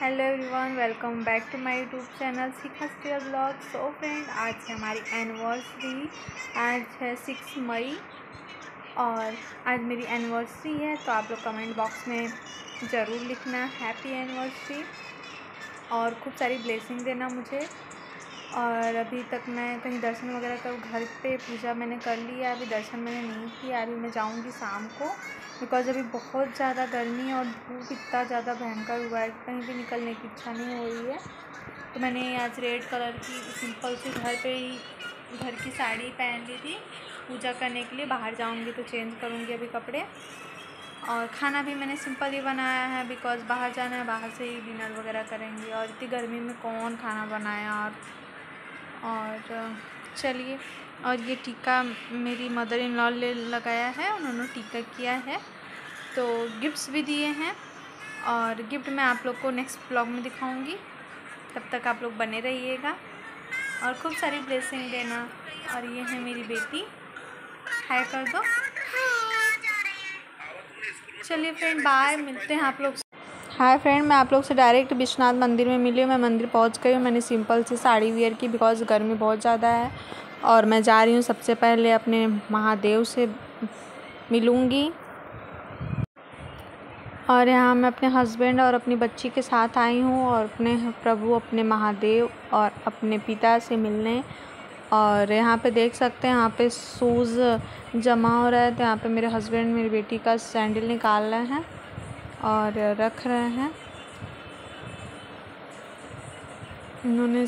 Hello everyone, welcome back to my YouTube channel Shikha style blog. So friend, आज है हमारी anniversary. आज है 6 मई और आज मेरी एनिवर्सरी है। तो आप लोग कमेंट बॉक्स में ज़रूर लिखना हैप्पी एनिवर्सरी और खूब सारी ब्लेसिंग देना मुझे। और अभी तक मैं कहीं दर्शन वगैरह कर, घर पे पूजा मैंने कर लिया, अभी दर्शन मैंने नहीं किया। अभी मैं जाऊंगी शाम को, बिकॉज़ अभी बहुत ज़्यादा गर्मी और धूप इतना ज़्यादा भयंकर हुआ है, कहीं भी निकलने की इच्छा नहीं हो रही है। तो मैंने आज रेड कलर की सिंपल सी घर पे ही घर की साड़ी पहन ली थी पूजा करने के लिए। बाहर जाऊंगी तो चेंज करूंगी अभी कपड़े। और खाना भी मैंने सिंपल ही बनाया है, बिकॉज़ बाहर जाना है, बाहर से ही डिनर वगैरह करेंगे। और इतनी गर्मी में कौन खाना बनाया। और चलिए, और ये टीका मेरी मदर इन लॉ ने लगाया है, उन्होंने टीका किया है। तो गिफ्ट्स भी दिए हैं और गिफ्ट मैं आप लोग को नेक्स्ट ब्लॉग में दिखाऊंगी। तब तक आप लोग बने रहिएगा और खूब सारी ब्लेसिंग देना। और ये है मेरी बेटी, हाय कर दो। चलिए फ्रेंड, बाय, मिलते हैं आप लोग। हाय फ्रेंड, मैं आप लोग से डायरेक्ट विश्वनाथ मंदिर में मिली हूँ। मैं मंदिर पहुँच गई हूँ। मैंने सिंपल सी साड़ी वेयर की, बिकॉज़ गर्मी बहुत ज़्यादा है। और मैं जा रही हूँ सबसे पहले अपने महादेव से मिलूँगी। और यहाँ मैं अपने हस्बैंड और अपनी बच्ची के साथ आई हूँ और अपने प्रभु, अपने महादेव और अपने पिता से मिलने। और यहाँ पे देख सकते हैं, यहाँ पे शूज़ जमा हो रहा है। तो यहाँ पे मेरे हस्बैंड मेरी बेटी का सैंडल निकाल रहे हैं और रख रहे हैं। इन्होंने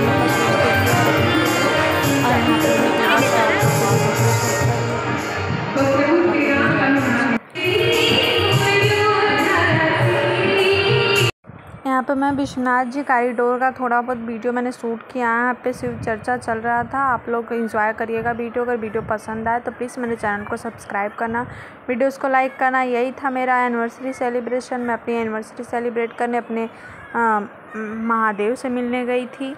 यहाँ पे मैं विश्वनाथ जी कॉरिडोर का थोड़ा बहुत वीडियो मैंने शूट किया है। यहाँ पे शिव चर्चा चल रहा था। आप लोग एंजॉय करिएगा वीडियो। अगर वीडियो पसंद आए तो प्लीज़ मेरे चैनल को सब्सक्राइब करना, वीडियोस को लाइक करना। यही था मेरा एनिवर्सरी सेलिब्रेशन। मैं अपनी एनिवर्सरी सेलिब्रेट करने अपने महादेव से मिलने गई थी।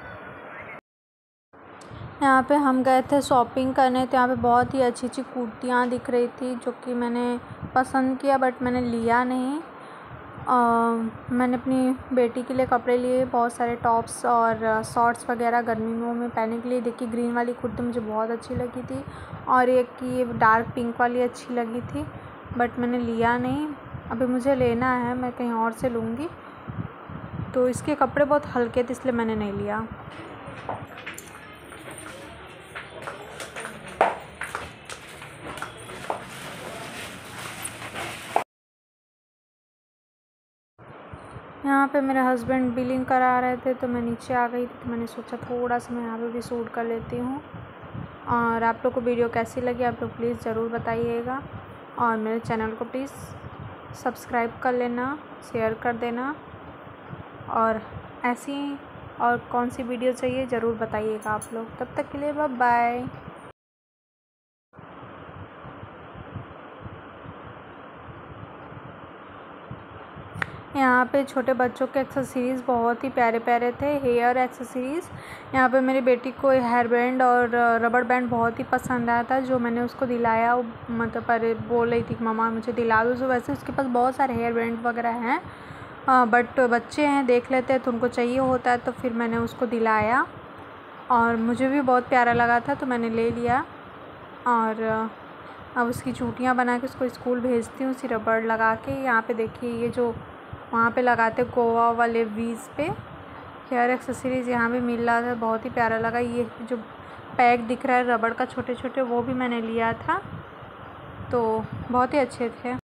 यहाँ पे हम गए थे शॉपिंग करने। तो यहाँ पे बहुत ही अच्छी अच्छी कुर्तियाँ दिख रही थी, जो कि मैंने पसंद किया, बट मैंने लिया नहीं। मैंने अपनी बेटी के लिए कपड़े लिए, बहुत सारे टॉप्स और शॉर्ट्स वगैरह गर्मियों में पहनने के लिए। देखिए, ग्रीन वाली कुर्ती मुझे बहुत अच्छी लगी थी और एक की ये डार्क पिंक वाली अच्छी लगी थी, बट मैंने लिया नहीं। अभी मुझे लेना है, मैं कहीं और से लूँगी। तो इसके कपड़े बहुत हल्के थे, इसलिए मैंने नहीं लिया। यहाँ पे मेरे हस्बैंड बिलिंग करा रहे थे, तो मैं नीचे आ गई थी। तो मैंने सोचा थोड़ा सा मैं यहाँ पे भी शूट कर लेती हूँ। और आप लोग को वीडियो कैसी लगी आप लोग प्लीज़ ज़रूर बताइएगा। और मेरे चैनल को प्लीज़ सब्सक्राइब कर लेना, शेयर कर देना। और ऐसी और कौन सी वीडियो चाहिए ज़रूर बताइएगा आप लोग। तब तक के लिए बाय बाय। यहाँ पे छोटे बच्चों के एक्सेसरीज़ बहुत ही प्यारे प्यारे थे, हेयर एक्सेसरीज़। यहाँ पे मेरी बेटी को हेयर बैंड और रबड़ बैंड बहुत ही पसंद आया था, जो मैंने उसको दिलाया। मतलब पर बोल रही थी कि मम्मा मुझे दिला दो। तो वैसे उसके पास बहुत सारे हेयर बैंड वगैरह हैं, बट बच्चे हैं, देख लेते हैं तो उनको चाहिए होता है। तो फिर मैंने उसको दिलाया और मुझे भी बहुत प्यारा लगा था, तो मैंने ले लिया। और अब उसकी चूटियाँ बना के उसको स्कूल भेजती हूँ, उसी रबड़ लगा के। यहाँ पे देखिए, ये जो वहाँ पे लगाते गोवा वाले वीज़ पे हेयर एक्सेसरीज़ यहाँ भी मिल रहा था, बहुत ही प्यारा लगा। ये जो पैक दिख रहा है रबड़ का छोटे छोटे, वो भी मैंने लिया था, तो बहुत ही अच्छे थे।